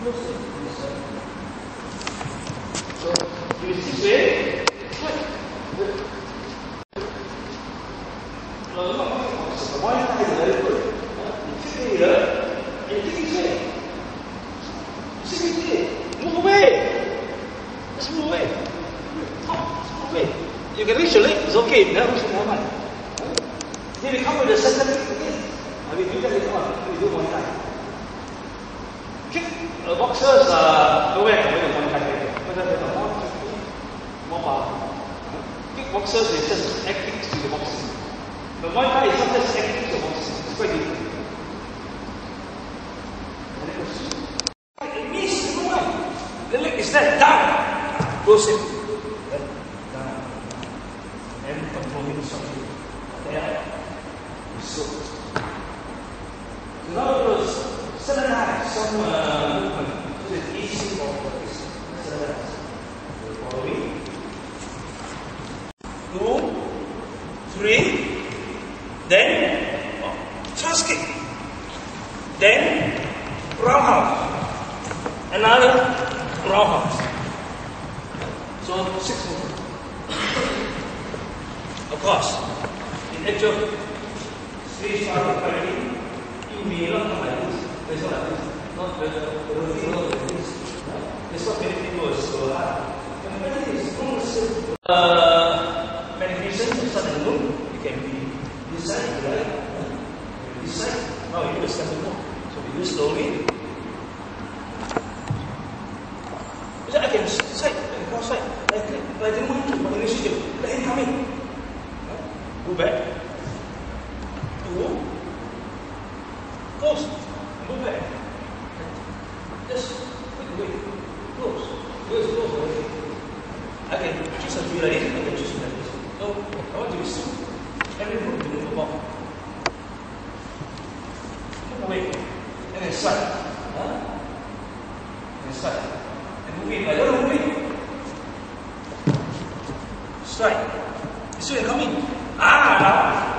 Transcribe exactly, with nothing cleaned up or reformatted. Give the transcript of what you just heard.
close it this side. So you this way, slide. Now look at the one side is very good. You sit here and you take this way. You sit this way. Move away. Just move away. Move away. You can reach your leg, it's okay. Never reach your hand. Then we come with the center kick again. I mean, do that later on. We do one time. Kick. Uh, boxers are nowhere compared to one time later. But then there's more kick, more power. Kick boxers is just act kicks to the boxing. But one time is not just act kicks to boxing. It's quite different. And then goes. It means, come on. The leg is there, down. Close it. Down. And controlling something. There. So, so now it was seven eyes, some uh, movement, so it's easy for this. Seven eyes. Following. Two, three, then oh, chest kick, then roundhouse, another roundhouse. So six movements. Of course, in actual three start fighting, you may not come like this. There's not like this. Not the the not like this. There's not many people so hard. And many is almost uh medication to start and move. You can be this side, right? This side. Now you just have to move. So we do slowly. So I can side, I can cross side. Like I didn't want to, but initiative. Let him come in. Go back. Two. Close. Move back. Just take away. Close. Close, close away. I can choose a few like this, I can choose like this. So I want to be soon. Every move to move about. Move away. And then slide. Huh? And then slide. And move in. I don't move in. Strike. So you come in. Ah, now.